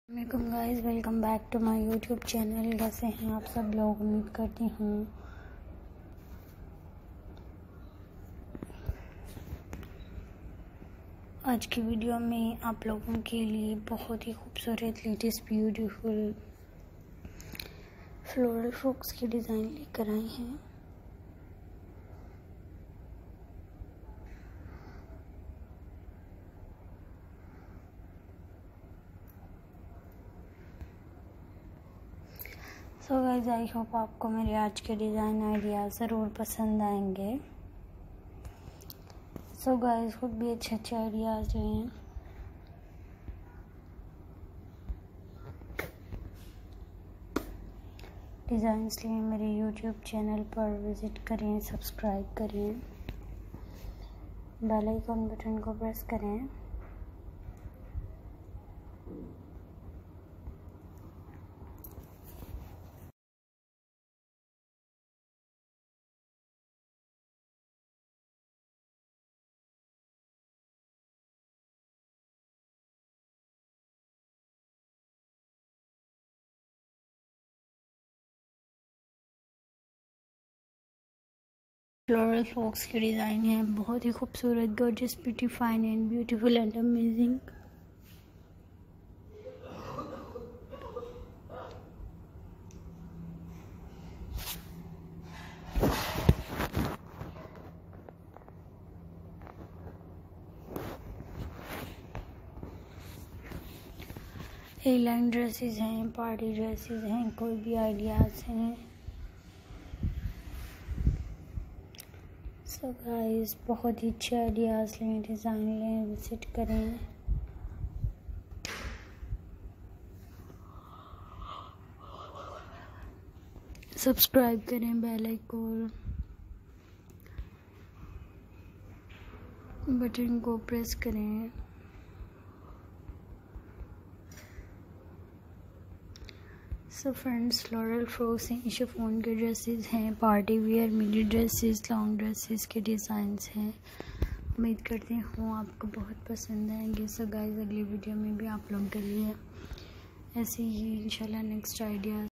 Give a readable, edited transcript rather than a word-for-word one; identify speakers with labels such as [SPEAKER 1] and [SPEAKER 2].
[SPEAKER 1] वालेकुम guys, welcome back to my YouTube channel. कैसे हैं आप सब लोग? उम्मीद करती हूँ आज की वीडियो में आप लोगों के लिए बहुत ही खूबसूरत लेटेस्ट ब्यूटीफुल फ्लोरल फ्रॉक्स की डिज़ाइन लेकर आई हैं। सो गाइस, आई होप आपको मेरे आज के डिज़ाइन आइडिया ज़रूर पसंद आएंगे। सो गाइस, खुद भी अच्छे अच्छे आइडियाज़ लें। डिज़ाइंस लिए मेरे यूट्यूब चैनल पर विज़िट करें, सब्सक्राइब करें, बेल आइकन बटन को प्रेस करें। फ्लोरल फ्रॉक्स की डिज़ाइन है, बहुत ही खूबसूरत, gorgeous, pretty, fine and beautiful and amazing. A line dresses हैं, पार्टी ड्रेसेस हैं, कोई भी आइडियाज़ हैं। सो गाइस, बहुत ही अच्छे आइडियाज़ लें, डिज़ाइन लें, विजिट करें। सब्सक्राइब करें, बेल आइकन बटन को प्रेस करें। सो फ्रेंड्स, फ्लोरल फ्रॉक्स हैं, शिफॉन के ड्रेसेस हैं, party wear, midi dresses, long dresses के डिज़ाइंस हैं। उम्मीद करती हूँ आपको बहुत पसंद आएंगे। सो गाइस, अगली वीडियो में भी आप लोगों के लिए ऐसे ही इंशाल्लाह नेक्स्ट आइडिया